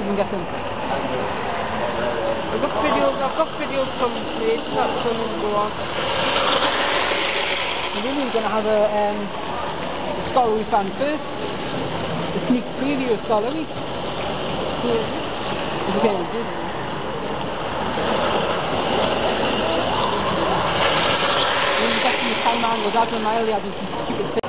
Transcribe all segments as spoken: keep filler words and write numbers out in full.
I'm guessing. I've got videos, I've got videos from Blade that can go on. We're really going to have a um, scholarly fan first. A sneak preview of scholarly. Yeah. Okay, we got some time man was out of my early, I did some stupid things.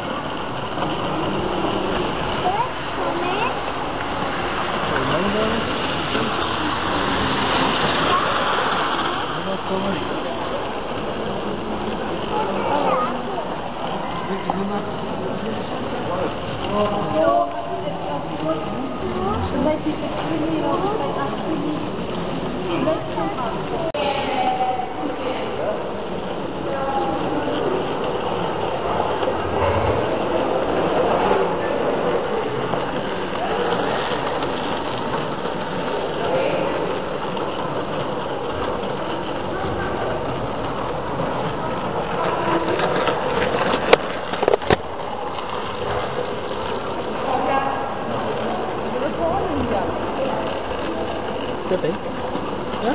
Could be. Yeah?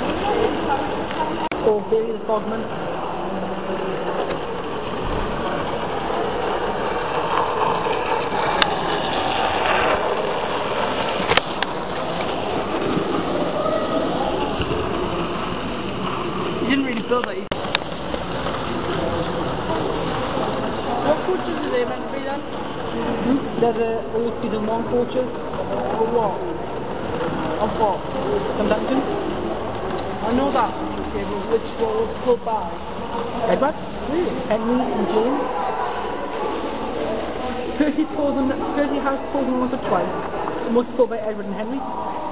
Or Billy the Frogman. You didn't really feel that either. What coaches are they meant to be then? Hmm? They're the all season one coaches. For what? Of what? Conduction. I know that. Okay, but which one was pulled by? Edward? Really? Henry and James. Percy told them that Percy has told them once or twice. It must go by Edward and Henry.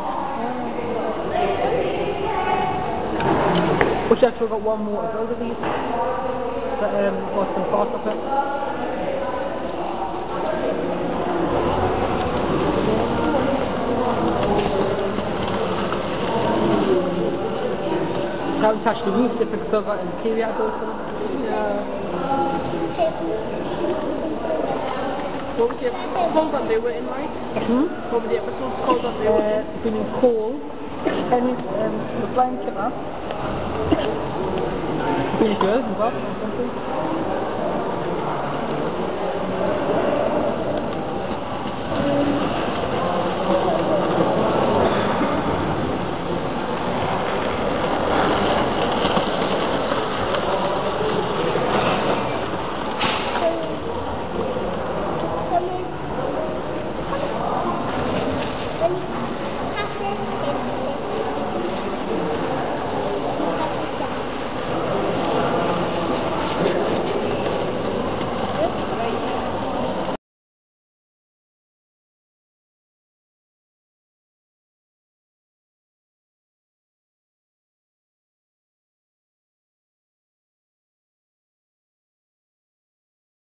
Which I've still got one more as well of these. But um got some thoughts of it. I haven't touched the roof just because I've got interior also. Yeah. What was the episode called that they were in, right? Hmm? What were the episodes called that they were in? Uh, been in Cole, Henry, um, the Flying Chipper, Finish Yours as well, or something.